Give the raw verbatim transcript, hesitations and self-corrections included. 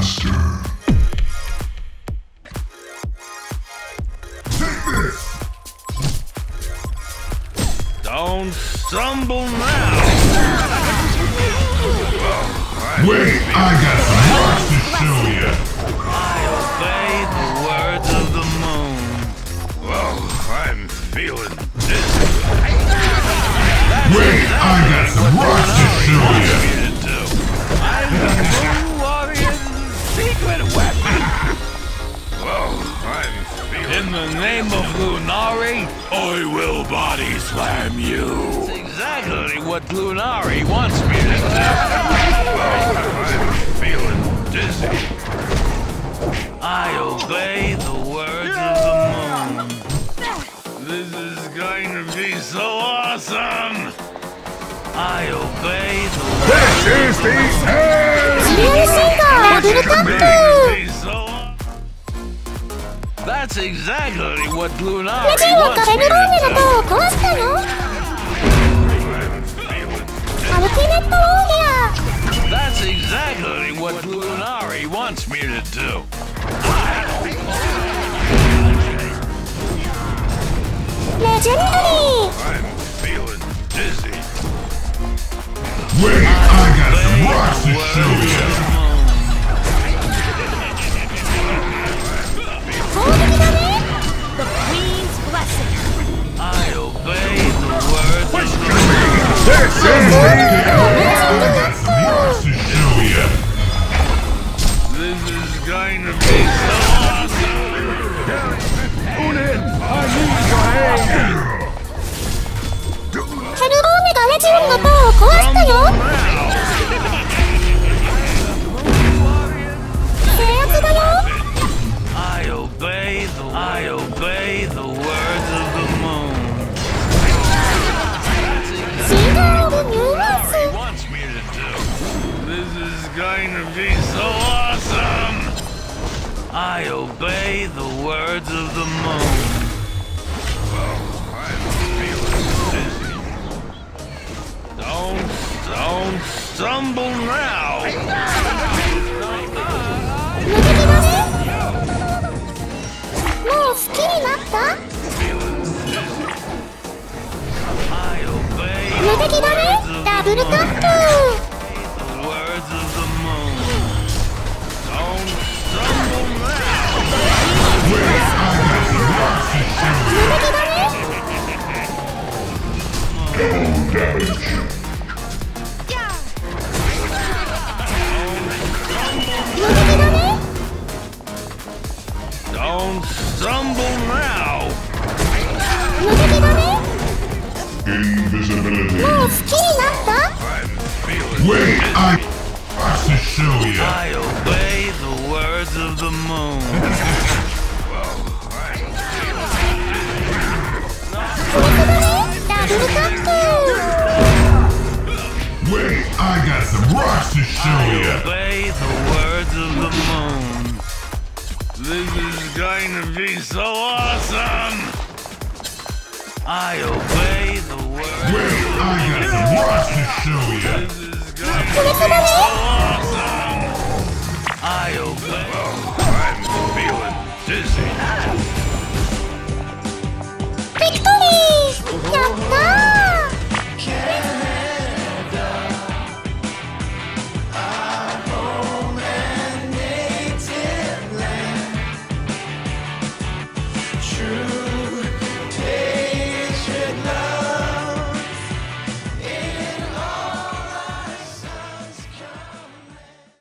Master. Take this! Don't stumble now! Wait, I got some rocks to show you! I obey the words of the moon. Well, I'm feeling dizzy. Wait, I got some rocks to show you! I'm the Moon Warrior's secret weapon! Well, I'm feeling... In the name of Lunari, I will body slam you! That's exactly what Lunari wants me to do! Well, I'm feeling dizzy. I obey the words of the moon. This is going to be so awesome! I obey the words. This is the end! That's exactly what Lunari wants me to do. That's exactly what Lunari wants me to do. I'm feeling dizzy. Wait, I got some rocks to show you! The Queen's blessing. I obey the words of the This is the end! I got some rocks to show you! This is going to be so awesome! Unin, I need your aid! I obey the I obey the words of the moon. That's exactly what he wants me to do. This is going to be so awesome. I obey the words of the moon. Well, I'm feeling dizzy. Don't don't stumble now. I obey the words of the moon. Don't stumble now. Wait, I got some rocks to show you! Double damage! Don't stumble now. Invisibility! I'm feeling Wait, I got to show you! I obey the words of the moon. Well, I'm Wait, I got some rocks to show I you! obey the words of the moon. This is going to be so awesome. I obey the words. Wait, I got some rocks to show you! This is going to be so awesome. I obey. Well, I'm feeling dizzy. True.